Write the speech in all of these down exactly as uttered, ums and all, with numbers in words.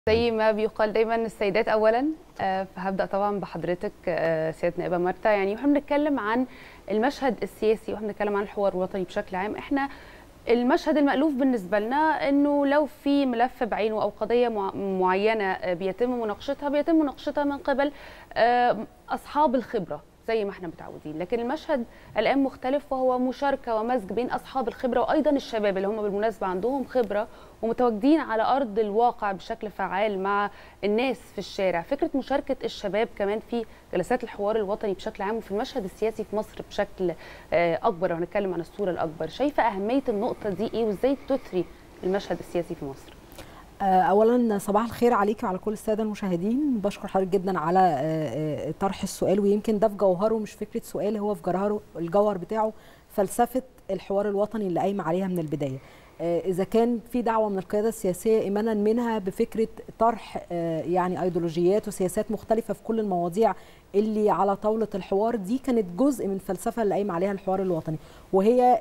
زي ما بيقال دايما السيدات اولا. آه، فهبدا طبعا بحضرتك آه، سياده نائبه مرتا. يعني واحنا بنتكلم عن المشهد السياسي واحنا بنتكلم عن الحوار الوطني بشكل عام، احنا المشهد المألوف بالنسبه لنا انه لو في ملف بعينه او قضيه مع- معينه آه، بيتم مناقشتها بيتم مناقشتها من قبل آه، اصحاب الخبره زي ما احنا متعودين، لكن المشهد الان مختلف وهو مشاركه ومزج بين اصحاب الخبره وايضا الشباب اللي هم بالمناسبه عندهم خبره ومتواجدين على ارض الواقع بشكل فعال مع الناس في الشارع. فكره مشاركه الشباب كمان في جلسات الحوار الوطني بشكل عام وفي المشهد السياسي في مصر بشكل آه، اكبر، لو هنتكلم عن الصوره الاكبر، شايفه اهميه النقطه دي ايه وازاي تثري المشهد السياسي في مصر؟ اولا صباح الخير عليكي وعلى كل الساده المشاهدين. بشكر حضرتك جدا على طرح السؤال، ويمكن ده في جوهره مش فكره سؤال، هو في جوهره الجوهر بتاعه فلسفه الحوار الوطني اللي قايمه عليها من البدايه. اذا كان في دعوه من القياده السياسيه ايمانا منها بفكره طرح يعني ايديولوجيات وسياسات مختلفه في كل المواضيع اللي على طاوله الحوار دي، كانت جزء من الفلسفه اللي قايمه عليها الحوار الوطني، وهي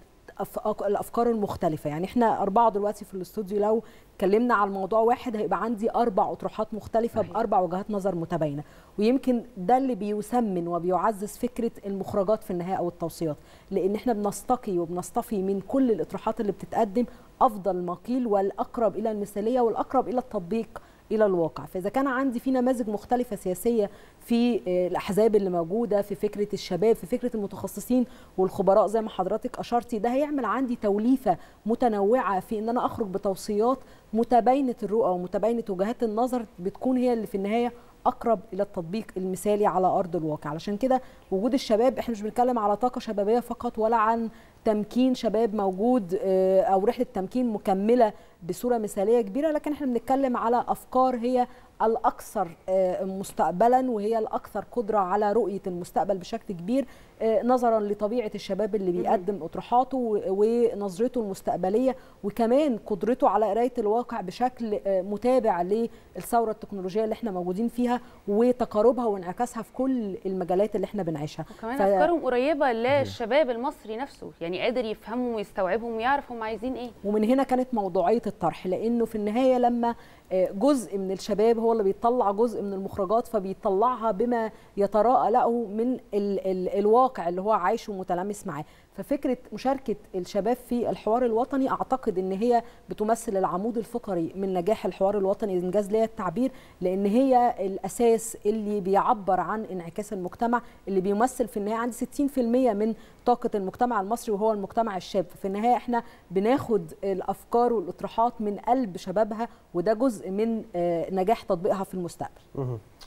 الافكار المختلفه. يعني احنا اربعه دلوقتي في الاستوديو، لو اتكلمنا على الموضوع واحد هيبقى عندي اربع اطروحات مختلفه صحيح. باربع وجهات نظر متباينه، ويمكن ده اللي بيسمن وبيعزز فكره المخرجات في النهايه او التوصيات، لان احنا بنستقي وبنصطفي من كل الاطروحات اللي بتتقدم افضل ما قيل والاقرب الى المثاليه والاقرب الى التطبيق الى الواقع. فاذا كان عندي في نماذج مختلفه سياسيه في الاحزاب اللي موجوده، في فكره الشباب، في فكره المتخصصين والخبراء زي ما حضرتك اشرتي، ده هيعمل عندي توليفه متنوعه في ان انا اخرج بتوصيات متباينه الرؤى ومتباينه وجهات النظر، بتكون هي اللي في النهايه اقرب الى التطبيق المثالي على ارض الواقع. علشان كده وجود الشباب، احنا مش بنتكلم على طاقه شبابيه فقط ولا عن تمكين شباب موجود او رحله تمكين مكمله بصوره مثاليه كبيره، لكن احنا بنتكلم على افكار هي الاكثر مستقبلا وهي الاكثر قدره على رؤيه المستقبل بشكل كبير، نظرا لطبيعه الشباب اللي بيقدم اطروحاته ونظرته المستقبليه، وكمان قدرته على قرايه الواقع بشكل متابع للثوره التكنولوجيه اللي احنا موجودين فيها وتقاربها وانعكاسها في كل المجالات اللي احنا بنعيشها. وكمان ف... افكارهم قريبه للشباب المصري نفسه، يعني قادر يفهمهم ويستوعبهم ويعرف هم عايزين ايه. ومن هنا كانت موضوعيه الطرح، لانه في النهايه لما جزء من الشباب هو اللي بيطلع جزء من المخرجات فبيطلعها بما يتراءى له من ال ال الواقع اللي هو عايشه ومتلامس معاه. ففكره مشاركه الشباب في الحوار الوطني اعتقد ان هي بتمثل العمود الفقري من نجاح الحوار الوطني، انجاز ليا التعبير، لان هي الاساس اللي بيعبر عن انعكاس المجتمع اللي بيمثل في النهايه عندي ستين في المية من طاقه المجتمع المصري وهو المجتمع الشاب. ففي النهايه احنا بناخد الافكار والاطروحات من قلب شبابها، وده جزء من نجاح تطبيقها في المستقبل.